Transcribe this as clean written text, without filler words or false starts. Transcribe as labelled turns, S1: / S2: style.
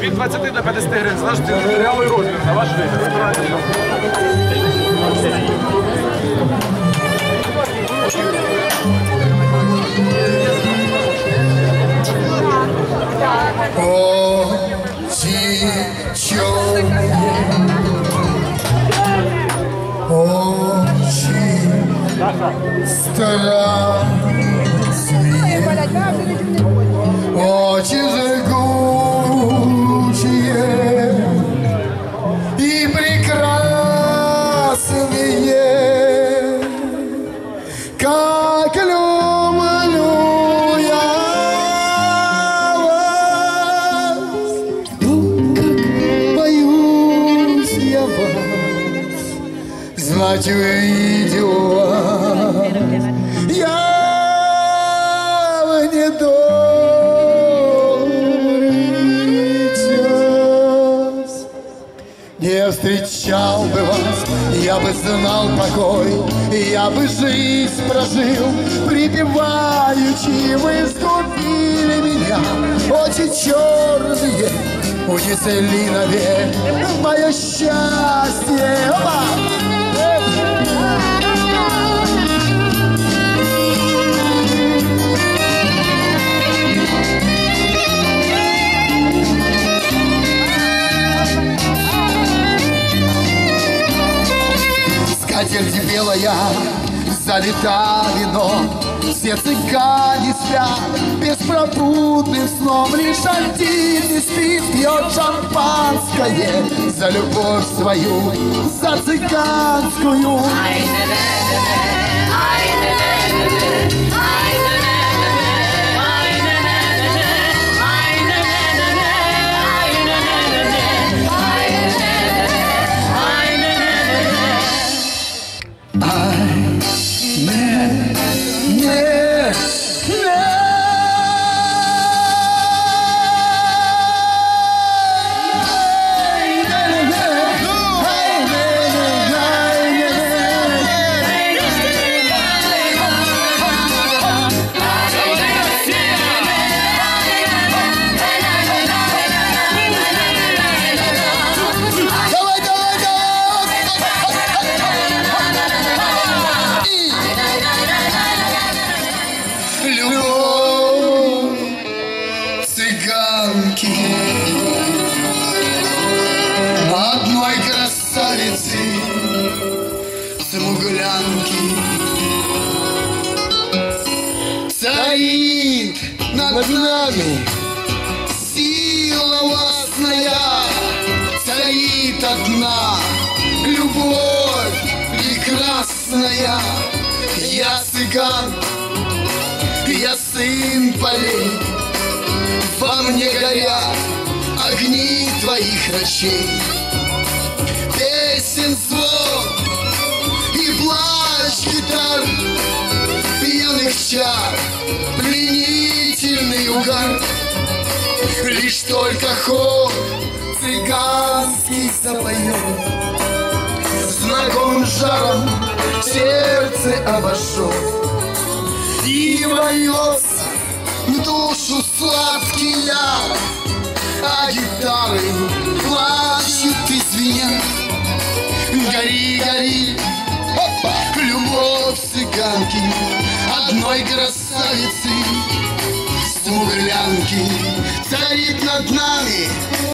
S1: від 20 до 50 гривень, залежить від матеріалу і розміру, на ваш вибір.
S2: Очи черные, очень страстные, очень жгучие и прекрасные, как люблю я вас, ну как боюсь я вас, знать увидел вас я в недобрый час. Не встречал бы вас, я бы знал покой, я бы жизнь прожил, припеваючи, вы сгубили меня, очи черные, унесли навек мое счастье. Опа! Скатерть белая, залита вином, все цыгане спят беспробудным сном, лишь один не спит, пьет шампанское за любовь свою, за цыганскую. Любовь цыганки, одной красавицы, смуглянки, царит над нами сила властная, царит одна любовь прекрасная. Я цыган, я сын полей, во мне горят огни твоих ночей. Песен звон и плач гитар, пьяных чар, пленительный угар. Лишь только хор цыганский запоет, знакомым жаром сердце обошел. И вольется в душу сладкий яд, а гитары плачут и звенят. Гори, гори, опа, любовь цыганки, одной красавицы, смуглянки, царит над нами